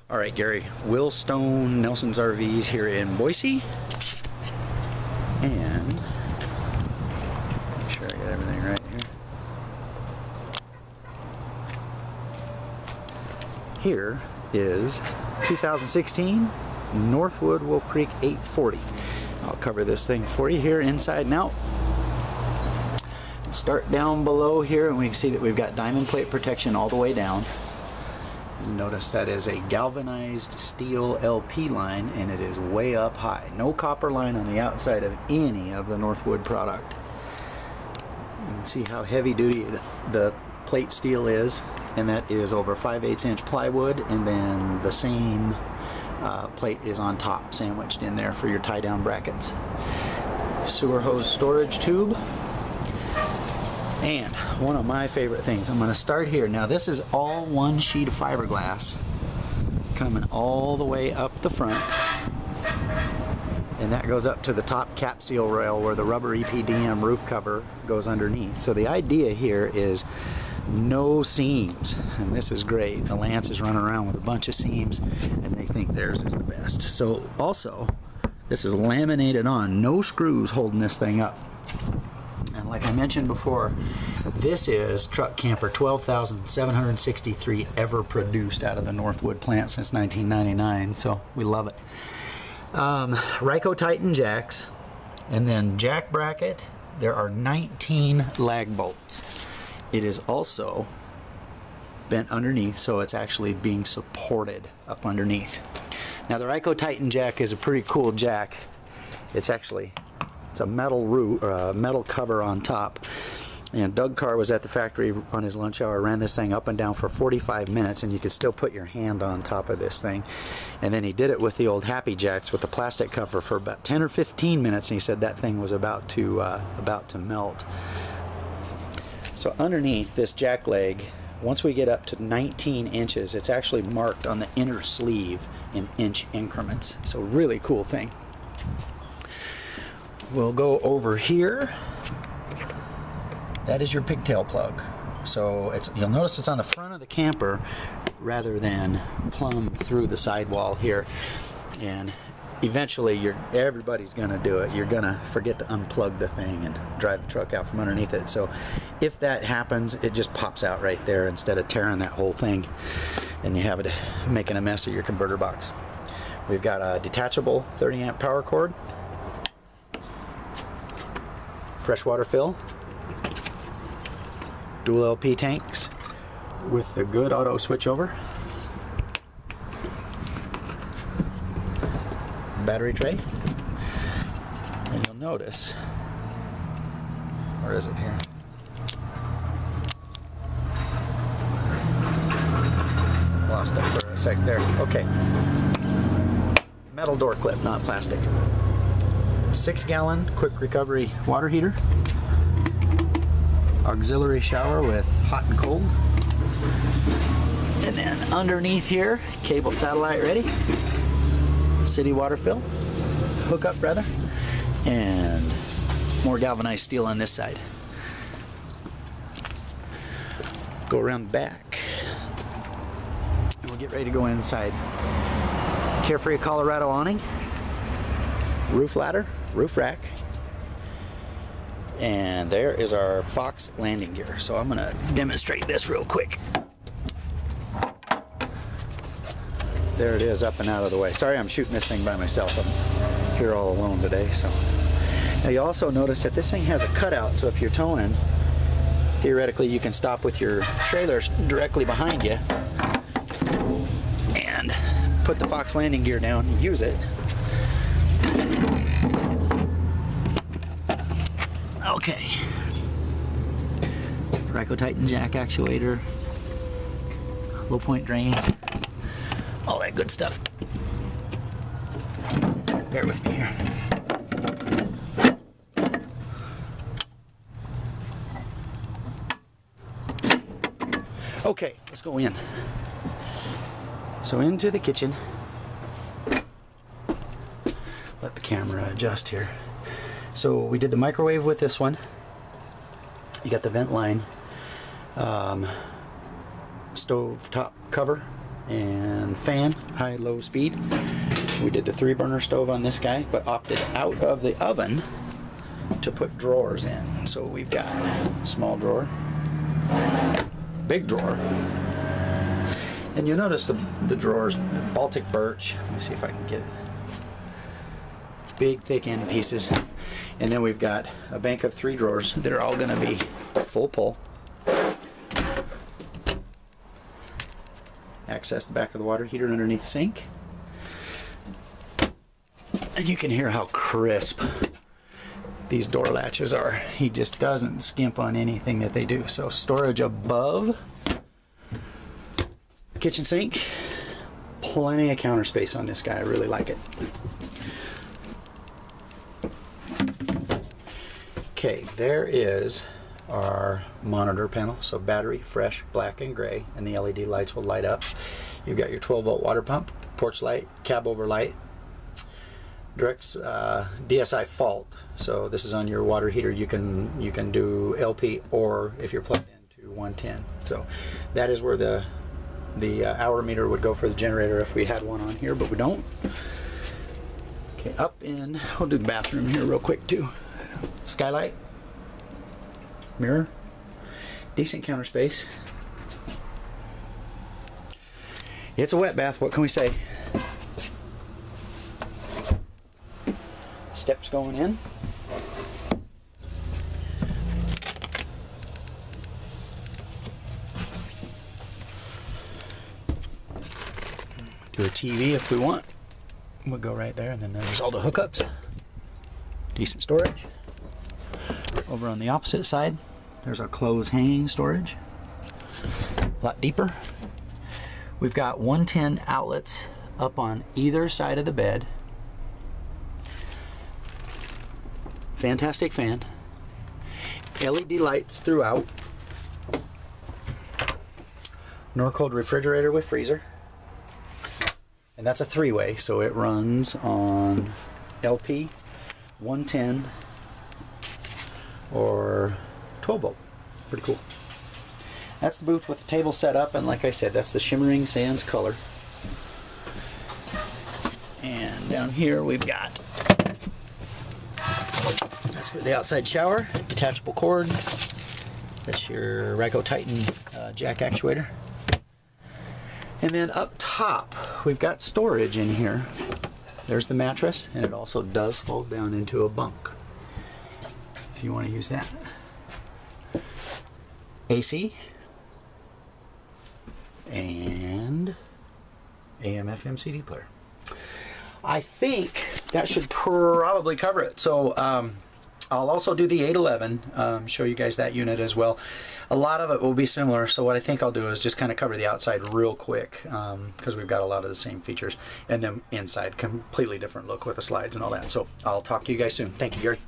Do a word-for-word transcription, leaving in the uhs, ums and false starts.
All right, Gary, Will Stone, Nelson's R Vs here in Boise. And make sure I got everything right here. Here is two thousand sixteen Northwood Wolf Creek eight forty. I'll cover this thing for you here inside and out. Start down below here and we can see that we've got diamond plate protection all the way down. Notice that is a galvanized steel L P line and it is way up high. No copper line on the outside of any of the Northwood product. You can see how heavy duty the, the plate steel is, and that is over five eighths inch plywood, and then the same uh, plate is on top sandwiched in there for your tie down brackets. Sewer hose storage tube. And one of my favorite things, I'm going to start here. Now this is all one sheet of fiberglass coming all the way up the front, and that goes up to the top cap seal rail where the rubber E P D M roof cover goes underneath. So the idea here is no seams, and this is great. The Lance is running around with a bunch of seams and they think theirs is the best. So also this is laminated on, no screws holding this thing up. And like I mentioned before, this is truck camper twelve thousand seven hundred sixty-three ever produced out of the Northwood plant since nineteen ninety-nine, so we love it. Um, Ryco Titan jacks, and then jack bracket. There are nineteen lag bolts. It is also bent underneath, so it's actually being supported up underneath. Now the Ryco Titan jack is a pretty cool jack. It's actually It's a metal root, or a metal cover on top. And Doug Carr was at the factory on his lunch hour, ran this thing up and down for forty-five minutes, and you could still put your hand on top of this thing. And then he did it with the old Happy Jacks with the plastic cover for about ten or fifteen minutes, and he said that thing was about to uh, about to melt. So underneath this jack leg, once we get up to nineteen inches, it's actually marked on the inner sleeve in inch increments. So really cool thing. We'll go over here. That is your pigtail plug. So it's, you'll notice it's on the front of the camper rather than plumb through the sidewall here. And eventually you're, everybody's gonna do it. You're gonna forget to unplug the thing and drive the truck out from underneath it. So if that happens, it just pops out right there instead of tearing that whole thing and you have it making a mess of your converter box. We've got a detachable thirty amp power cord, freshwater fill, dual L P tanks with the good auto switchover, battery tray, and you'll notice, where is it here? Lost it for a sec there. Okay. Metal door clip, not plastic. Six gallon quick recovery water heater, auxiliary shower with hot and cold, and then underneath here, cable satellite ready, city water fill, hookup rather, and more galvanized steel on this side. Go around the back and we'll get ready to go inside. Carefree Colorado awning, roof ladder, roof rack, and there is our Fox landing gear. So I'm gonna demonstrate this real quick. There it is, up and out of the way. Sorry I'm shooting this thing by myself. I'm here all alone today. So now you also notice that this thing has a cutout, so if you're towing, theoretically you can stop with your trailers directly behind you and put the Fox landing gear down and use it. Okay. Ryco Titan jack actuator, low point drains, all that good stuff. Bear with me here. Okay, let's go in. So into the kitchen. Let the camera adjust here. So we did the microwave with this one. You got the vent line, um, stove top cover and fan, high, low speed. We did the three burner stove on this guy, but opted out of the oven to put drawers in. So we've got small drawer, big drawer, and you'll notice the, the drawers, Baltic birch. Let me see if I can get it. Big, thick end pieces. And then we've got a bank of three drawers that are all going to be full pull. Access the back of the water heater underneath the sink. And you can hear how crisp these door latches are. He just doesn't skimp on anything that they do. So storage above the kitchen sink. Plenty of counter space on this guy. I really like it. Okay, there is our monitor panel. So battery, fresh, black and gray, and the L E D lights will light up. You've got your twelve volt water pump, porch light, cab over light, direct uh, D S I fault. So this is on your water heater. You can you can do L P, or if you're plugged into one ten. So that is where the the uh, hour meter would go for the generator if we had one on here, but we don't. Okay, up in, we'll do the bathroom here real quick too. Skylight, mirror, decent counter space. It's a wet bath, what can we say? Steps going in. Do a T V if we want. We'll go right there, and then there's all the hookups. Decent storage. Over on the opposite side, there's our clothes hanging storage. A lot deeper. We've got one ten outlets up on either side of the bed. Fantastic fan. L E D lights throughout. Norcold refrigerator with freezer. And that's a three-way, so it runs on L P, one ten, or twelve volt. Pretty cool. That's the booth with the table set up, and like I said, that's the Shimmering Sands color. And down here we've got, that's for the outside shower, detachable cord. That's your Ryco Titan uh, jack actuator. And then up top, we've got storage in here. There's the mattress, and it also does fold down into a bunk if you want to use that. A C and A M F M C D player. I think that should probably cover it. So um, I'll also do the eight eleven, um, show you guys that unit as well. A lot of it will be similar, so what I think I'll do is just kind of cover the outside real quick, because um, we've got a lot of the same features, and then inside, completely different look with the slides and all that. So I'll talk to you guys soon. Thank you, Gary.